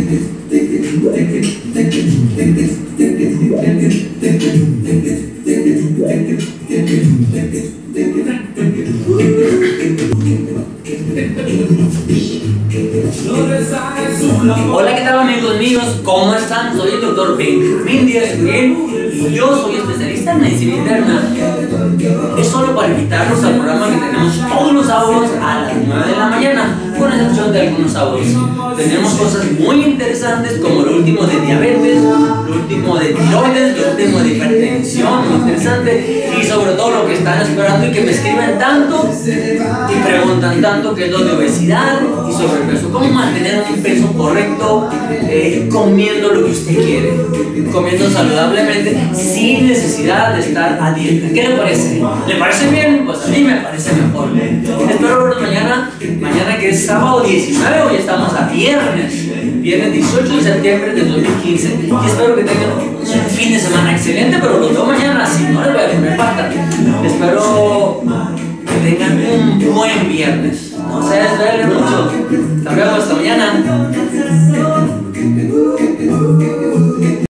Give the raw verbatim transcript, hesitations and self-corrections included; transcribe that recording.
Hola, ¿qué tal amigos míos? ¿Cómo están? Soy el doctor Benjamín Díaz Uriel y yo soy especialista en medicina interna. Es solo para invitarlos al programa que tenemos todos los sábados a las nueve de la mañana, con excepción de algunos sábados. Tenemos cosas muy interesantes como lo último de diabetes, lo último de tiroides, lo último de hipertensión, muy interesante, y sobre todo lo que están esperando y que me escriben tanto y preguntan tanto, que es lo de obesidad y sobrepeso. ¿Cómo mantener un peso correcto eh, comiendo lo que usted quiere? Comiendo saludablemente sin necesidad de estar a dieta. ¿Qué le parece? ¿Le parece bien? Pues a mí me parece mejor. Espero verlos mañana, mañana que es sábado diecinueve, hoy estamos a viernes, viernes dieciocho de septiembre de dos mil quince. Y espero que tengan un fin de semana excelente, pero los veo mañana, si no les voy a comer falta. Espero que tengan un buen viernes. No se desvelen mucho. Hasta luego, hasta mañana.